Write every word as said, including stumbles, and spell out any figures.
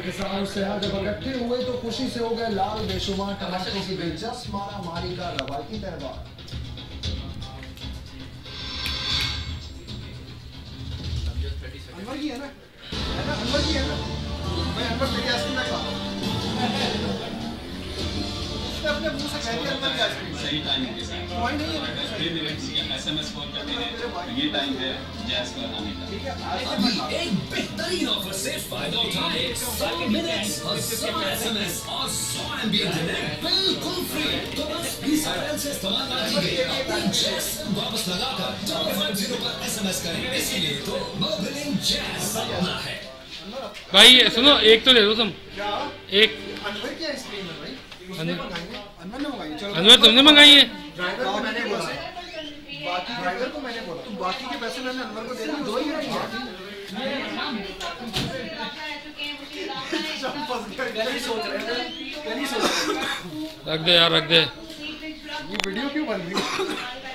किसान से जब इकट्ठे हुए तो खुशी से हो गए लाल बेशुमार टमाटरों की दिलचस्प मारा मारी का रवायती त्यौहार। अनवर की है ना, है ना, अनवर की है ना, मैं अनवर तेरी आइसक्रीम में खा अपने मुंह से कह दिया अनवर की आइसक्रीम सही टाइम के साथ कोई नहीं है। फिर एसएमएस कॉल करते हैं, ये टाइम है जैस को आने का। ठीक है, अभी एक बेहतरीन ऑफर से फायदा उठाएं। सौ मिनट्स और सौ एसएमएस और सौ एमबी इंटरनेट बिल्कुल फ्री। तो बस बीस अप्रैल से इस्तेमाल कीजिए अपनी जैस वापस लगाकर डबल फाइव जीरो पर एसएमएस करें। इसीलिए तो मोबाइल जैस अपना है। भाई सुनो, एक तो ले लो तुम। क्या एक अनवर की आइसक्रीम है भाई, अनवर ने मंगाई। चलो अनवर तुमने मंगाई है। ड्राइवर को मैंने बोला, बाकी ड्राइवर को मैंने बोला, तुम बाकी के पैसे मैंने अनवर को दे दिए, दो ही है। रख दे यार, रख दे। ये वीडियो क्यों बन रही है?